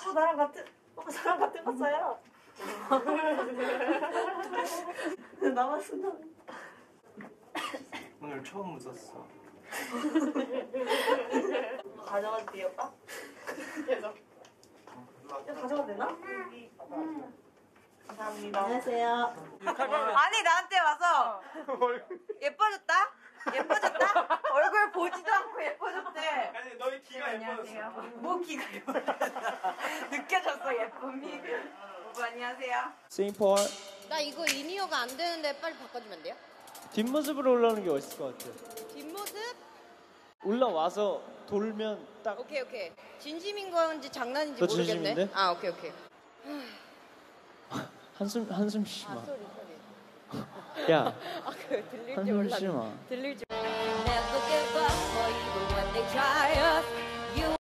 나랑 같은 거 써요. 남았어. 오늘 처음 웃었어. 가져가도 돼요? 계속. 가져가도 되나? 감사합니다. 안녕하세요. 아니 나한테 와서 예뻐졌다? 예뻐졌다? 얼굴 보지도 않고 예뻐졌대. 아니 너의 귀가 예뻐졌어. 뭐 기가 예뻐졌다. 느껴졌어 예쁨이. 오빠 안녕하세요. 싱폴 나 이거 인이어가 안 되는데 빨리 바꿔주면 안 돼요? 뒷모습으로 올라오는 게 멋있을 것 같아. 뒷모습? 올라와서 돌면 딱. 오케이. 진심인 건지 장난인지 너 모르겠네. 진심인데? 아 오케이. 한숨 쉬지 마. 소리. 야, 그 들릴지 한숨 몰라. 쉬지 마. 들릴지. Never give up or even when they try us.